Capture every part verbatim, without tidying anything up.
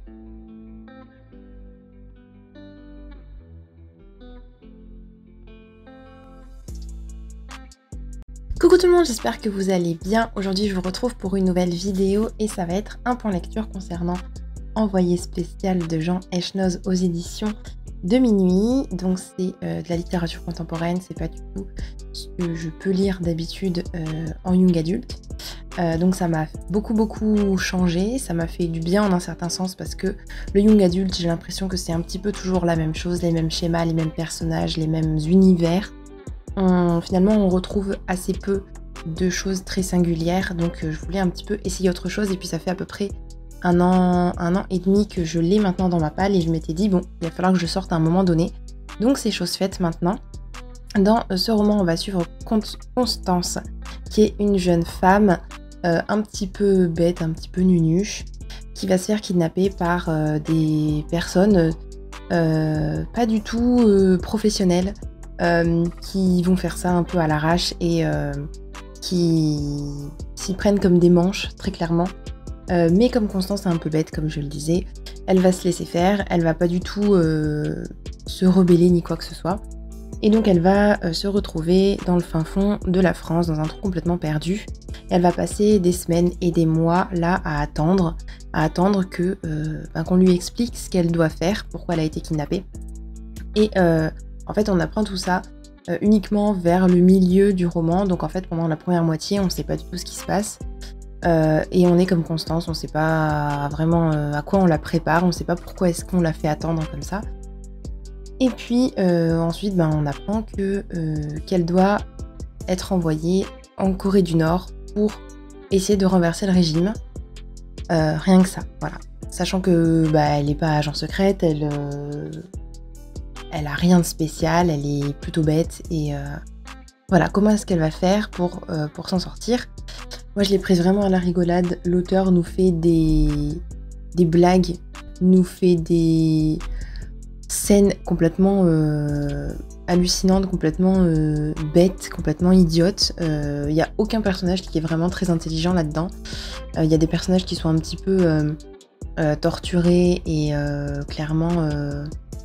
Coucou tout le monde, j'espère que vous allez bien. Aujourd'hui je vous retrouve pour une nouvelle vidéo et ça va être un point lecture concernant Envoyé spécial de Jean Echnoz aux éditions de Minuit. Donc c'est euh, de la littérature contemporaine, c'est pas du tout ce que je peux lire d'habitude euh, en young adulte. Euh, donc ça m'a beaucoup beaucoup changé, ça m'a fait du bien en un certain sens parce que le young adulte, j'ai l'impression que c'est un petit peu toujours la même chose, les mêmes schémas, les mêmes personnages, les mêmes univers. On, finalement on retrouve assez peu de choses très singulières, donc euh, je voulais un petit peu essayer autre chose et puis ça fait à peu près un an, un an et demi que je l'ai maintenant dans ma palle et je m'étais dit bon, il va falloir que je sorte à un moment donné, donc c'est chose faite maintenant. Dans ce roman on va suivre Constance qui est une jeune femme euh, un petit peu bête, un petit peu nunuche, qui va se faire kidnapper par euh, des personnes euh, pas du tout euh, professionnelles. Euh, qui vont faire ça un peu à l'arrache et euh, qui s'y prennent comme des manches, très clairement. Euh, mais comme Constance est un peu bête, comme je le disais, elle va se laisser faire, elle va pas du tout euh, se rebeller ni quoi que ce soit. Et donc elle va euh, se retrouver dans le fin fond de la France, dans un trou complètement perdu. Elle va passer des semaines et des mois là à attendre, à attendre que euh, ben, qu'on lui explique ce qu'elle doit faire, pourquoi elle a été kidnappée. Et euh, en fait, on apprend tout ça euh, uniquement vers le milieu du roman. Donc en fait, pendant la première moitié, on ne sait pas du tout ce qui se passe. Euh, et on est comme Constance, on ne sait pas vraiment euh, à quoi on la prépare. On ne sait pas pourquoi est-ce qu'on la fait attendre comme ça. Et puis euh, ensuite, ben, on apprend que, euh, qu'elle doit être envoyée en Corée du Nord pour essayer de renverser le régime. Euh, rien que ça, voilà. Sachant que bah, elle n'est pas agent secrète, elle... Euh... Elle a rien de spécial, elle est plutôt bête et euh, voilà, comment est-ce qu'elle va faire pour, euh, pour s'en sortir? Moi je l'ai prise vraiment à la rigolade, l'auteur nous fait des, des blagues, nous fait des scènes complètement euh, hallucinantes, complètement euh, bêtes, complètement idiotes. Il euh, n'y a aucun personnage qui est vraiment très intelligent là-dedans. Il euh, y a des personnages qui sont un petit peu euh, euh, torturés et euh, clairement... Euh,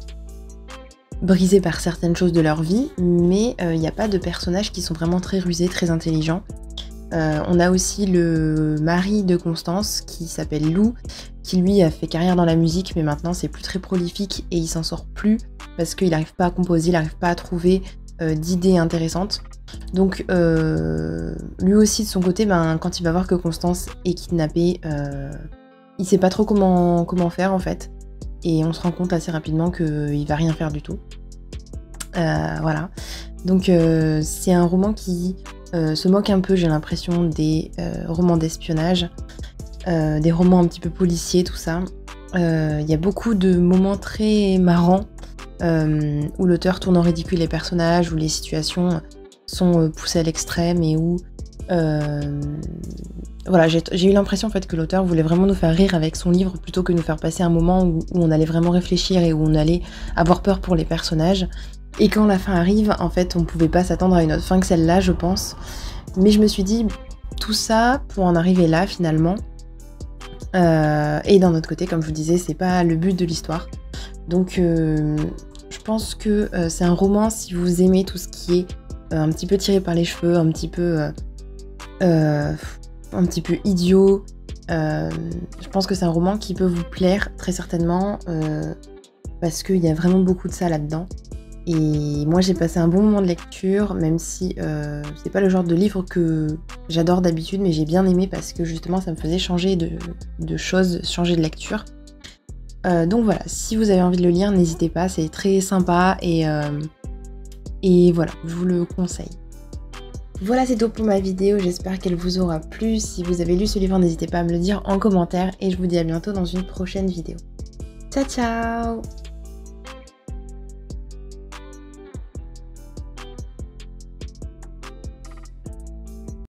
brisés par certaines choses de leur vie, mais il euh, n'y a pas de personnages qui sont vraiment très rusés, très intelligents. Euh, on a aussi le mari de Constance qui s'appelle Lou, qui lui a fait carrière dans la musique, mais maintenant c'est plus très prolifique et il s'en sort plus parce qu'il n'arrive pas à composer, il n'arrive pas à trouver euh, d'idées intéressantes. Donc euh, lui aussi de son côté, ben, quand il va voir que Constance est kidnappée, euh, il sait pas trop comment, comment faire en fait. Et on se rend compte assez rapidement qu'il va rien faire du tout. Euh, voilà. Donc euh, c'est un roman qui euh, se moque un peu, j'ai l'impression, des euh, romans d'espionnage, euh, des romans un petit peu policiers, tout ça. Il euh, y a beaucoup de moments très marrants euh, où l'auteur tourne en ridicule les personnages, où les situations sont poussées à l'extrême et où... Euh, voilà, j'ai eu l'impression en fait que l'auteur voulait vraiment nous faire rire avec son livre plutôt que nous faire passer un moment où, où on allait vraiment réfléchir et où on allait avoir peur pour les personnages. Et quand la fin arrive, en fait, on pouvait pas s'attendre à une autre fin que celle-là, je pense. Mais je me suis dit, tout ça pour en arriver là finalement. Euh, et d'un autre côté, comme je vous disais, c'est pas le but de l'histoire. Donc, euh, je pense que euh, c'est un roman si vous aimez tout ce qui est euh, un petit peu tiré par les cheveux, un petit peu... Euh, euh, un petit peu idiot. Euh, je pense que c'est un roman qui peut vous plaire très certainement euh, parce qu'il y a vraiment beaucoup de ça là-dedans. Et moi j'ai passé un bon moment de lecture, même si euh, c'est pas le genre de livre que j'adore d'habitude, mais j'ai bien aimé parce que justement ça me faisait changer de, de choses, changer de lecture. Euh, donc voilà, si vous avez envie de le lire, n'hésitez pas, c'est très sympa et, euh, et voilà, je vous le conseille. Voilà, c'est tout pour ma vidéo, j'espère qu'elle vous aura plu. Si vous avez lu ce livre, n'hésitez pas à me le dire en commentaire et je vous dis à bientôt dans une prochaine vidéo. Ciao ciao!